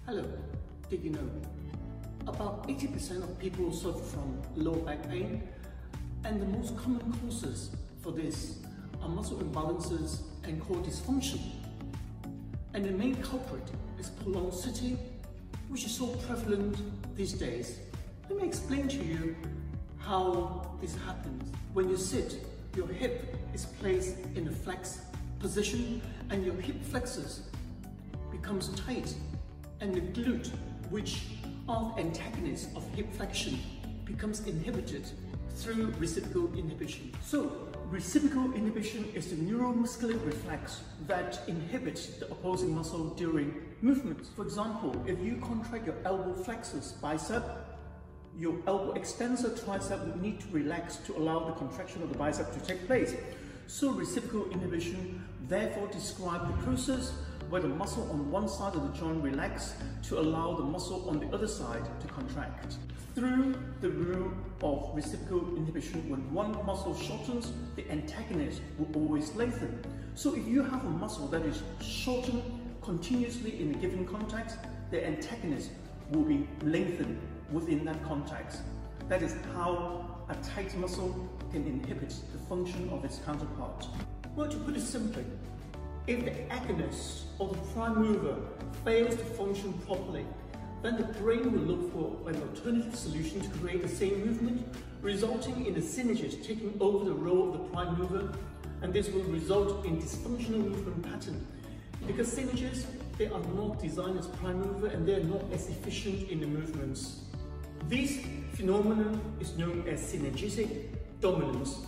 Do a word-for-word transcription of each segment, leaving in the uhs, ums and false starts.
Hello, did you know? About eighty percent of people suffer from lower back pain, and the most common causes for this are muscle imbalances and core dysfunction. And the main culprit is prolonged sitting, which is so prevalent these days. Let me explain to you how this happens. When you sit, your hip is placed in a flex position and your hip flexors becomes tight, and the glute, which are the antagonists of hip flexion, becomes inhibited through reciprocal inhibition. So, reciprocal inhibition is the neuromuscular reflex that inhibits the opposing muscle during movements. For example, if you contract your elbow flexors bicep, your elbow extensor tricep would need to relax to allow the contraction of the bicep to take place. So reciprocal inhibition therefore describes the process where the muscle on one side of the joint relaxes to allow the muscle on the other side to contract. Through the rule of reciprocal inhibition, when one muscle shortens, the antagonist will always lengthen. So if you have a muscle that is shortened continuously in a given context, the antagonist will be lengthened within that context. That is how a tight muscle can inhibit the function of its counterpart. Well, to put it simply, if the agonist or the prime mover fails to function properly, then the brain will look for an alternative solution to create the same movement, resulting in the synergist taking over the role of the prime mover, and this will result in dysfunctional movement pattern. Because synergists, they are not designed as prime mover and they are not as efficient in the movements. This phenomenon is known as synergistic dominance,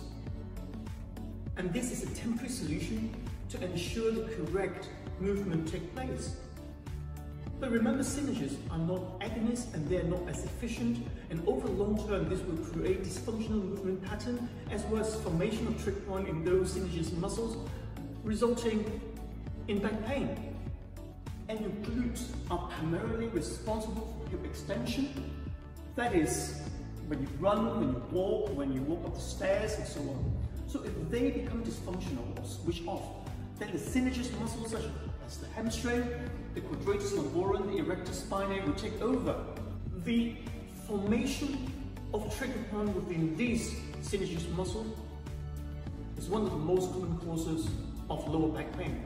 and this is a temporary solution to ensure the correct movement takes place. But remember, synergists are not agonists and they are not as efficient, and over long term this will create dysfunctional movement pattern as well as formation of trig point in those synergist muscles, resulting in back pain. And your glutes are primarily responsible for hip extension. That is, when you run, when you walk, when you walk up the stairs and so on. So if they become dysfunctional or switch off, then the synergist muscles such as the hamstring, the quadratus lumborum, the erector spinae will take over. The formation of trigger point within these synergist muscles is one of the most common causes of lower back pain.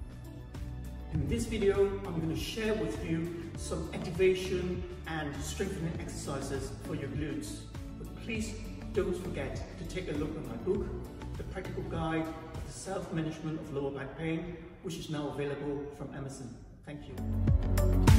In this video, I'm going to share with you some activation and strengthening exercises for your glutes. But please don't forget to take a look at my book, The Practical Guide of the Self-Management of Lower Back Pain, which is now available from Amazon. Thank you.